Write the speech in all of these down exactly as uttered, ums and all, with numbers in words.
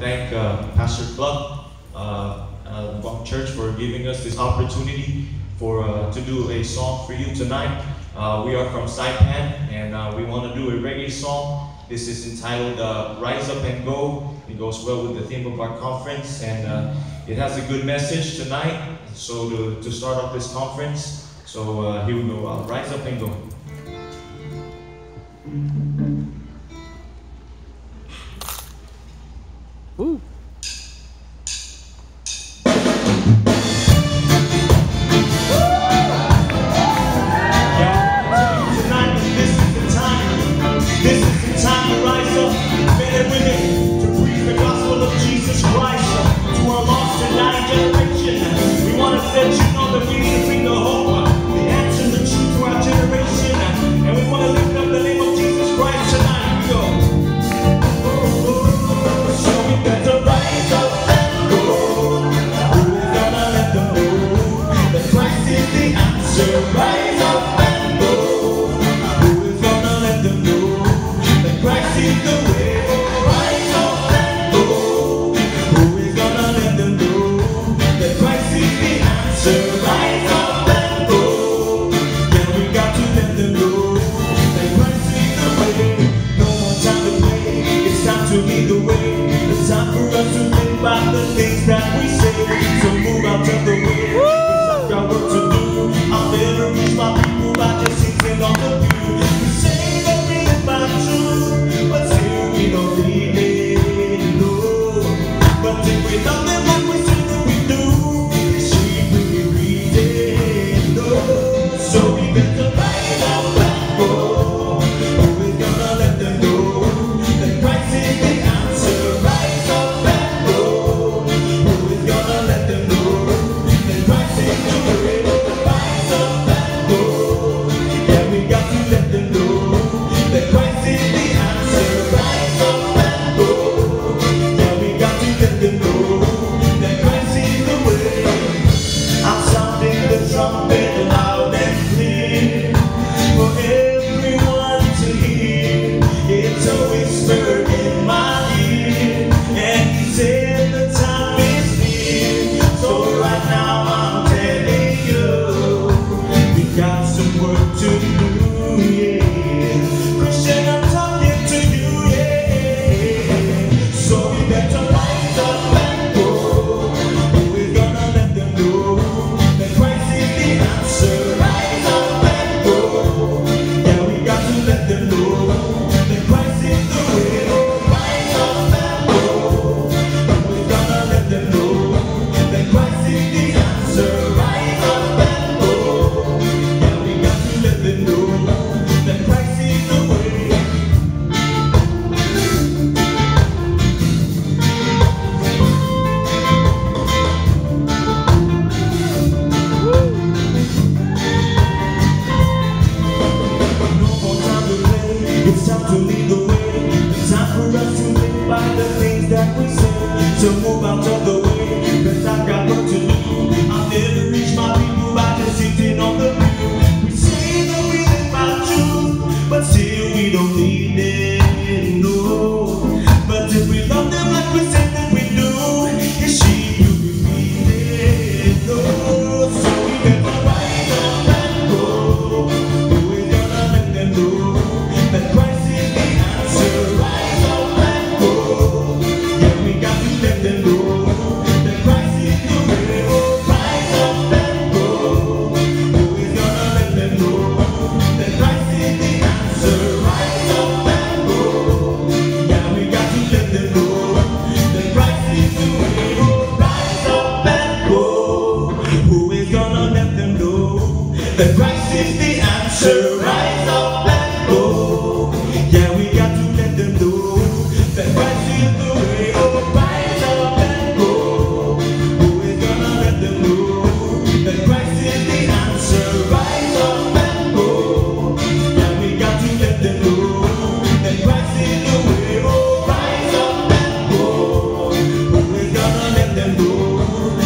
thank uh, Pastor Club, uh, uh, Guam Church for giving us this opportunity for uh, to do a song for you tonight. Uh, we are from Saipan, and uh, we want to do a reggae song. This is entitled uh, Rise Up and Go. It goes well with the theme of our conference, and uh, it has a good message tonight. So to, to start off this conference, so uh, here we go, uh, Rise Up and Go. Woo.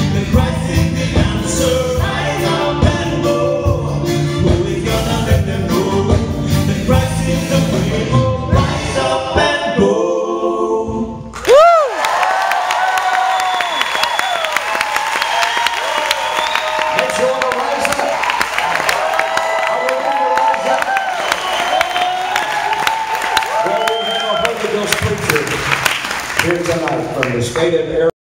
Let them here tonight from the state of Arizona.